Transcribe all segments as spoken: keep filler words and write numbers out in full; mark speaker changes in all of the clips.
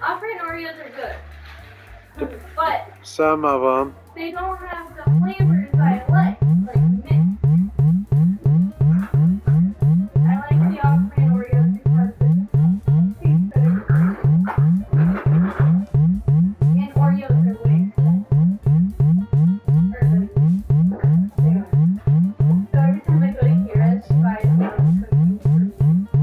Speaker 1: Off-brand Oreos are good, but
Speaker 2: some of them.
Speaker 1: They don't have the flavors I like, like mint. I like the off-brand Oreos because it tastes better. And Oreos are way expensive. So every time I go to Kira's, she buys um, cookies for me.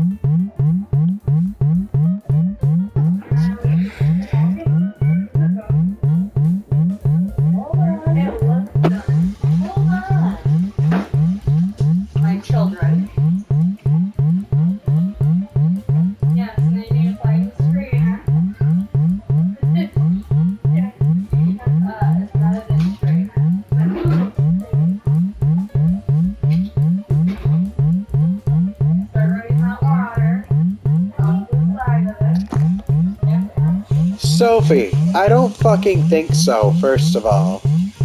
Speaker 1: Children. Yes, and then you apply the screen. Yeah. Uh, it's not a big screen. Start running hot water off the side of it.
Speaker 2: Sophie, I don't fucking think so, first of all.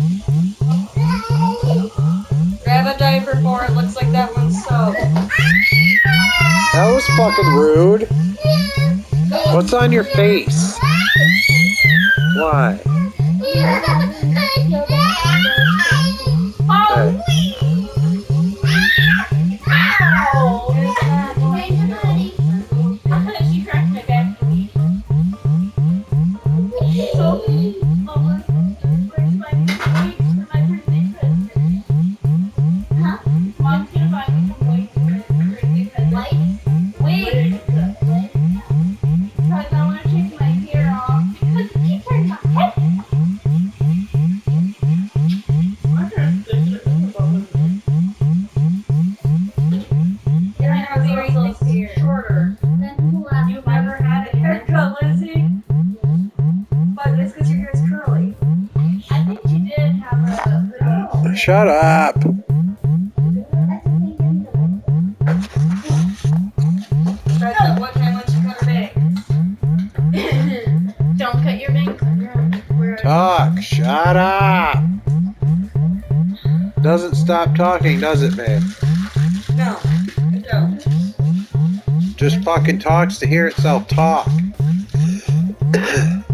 Speaker 3: Grab a diaper for it. Looks like that one's soaked.
Speaker 2: That was fucking rude. What's on your face? Why? Hey.
Speaker 1: She cracked my back. Sophie, Mama, where's my weights for my birthday present? Huh? Mom's gonna buy me some weights for my birthday present. Weights? Weights? Because I want to take my hair off. Because it keeps hurting my head. And I have the also shorter. You've never had a haircut, Lizzie? But it's because your hair is curly. I think you did have a... Oh.
Speaker 2: Shut up.
Speaker 3: What time when she cut her bangs?
Speaker 1: Don't cut your bangs. We're
Speaker 2: Talk. Shut up. Doesn't stop talking, does it, babe?
Speaker 3: No, I don't.
Speaker 2: Just fucking talks to hear itself talk.